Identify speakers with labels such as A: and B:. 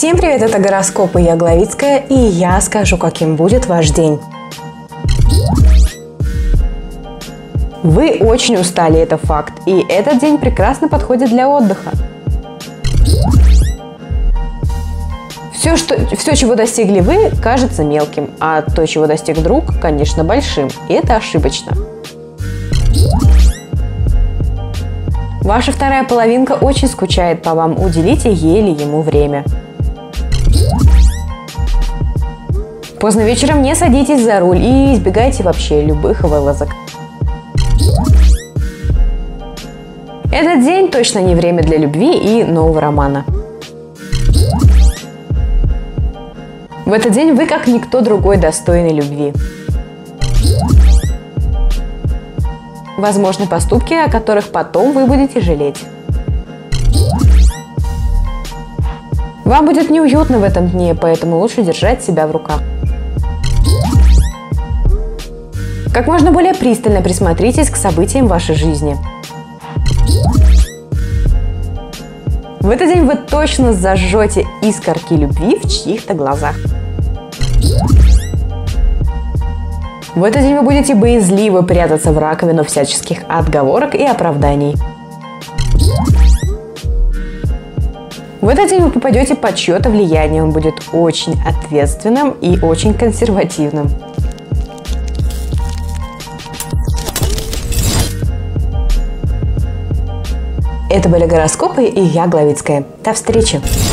A: Всем привет, это гороскопы я Главицкая, и я скажу, каким будет ваш день. Вы очень устали, это факт, и этот день прекрасно подходит для отдыха. Все, чего достигли вы, кажется мелким, а то, чего достиг друг, конечно, большим, и это ошибочно. Ваша вторая половинка очень скучает по вам, уделите ей или ему время. Поздно вечером не садитесь за руль и избегайте вообще любых вылазок. Этот день точно не время для любви и нового романа. В этот день вы, как никто другой, достойны любви. Возможны поступки, о которых потом вы будете жалеть. Вам будет неуютно в этом дне, поэтому лучше держать себя в руках. Как можно более пристально присмотритесь к событиям в вашей жизни. В этот день вы точно зажжете искорки любви в чьих-то глазах. В этот день вы будете боязливо прятаться в раковину всяческих отговорок и оправданий. В этот день вы попадете под чье-то влияние, он будет очень ответственным и очень консервативным. Это были гороскопы, и я Главицкая. До встречи!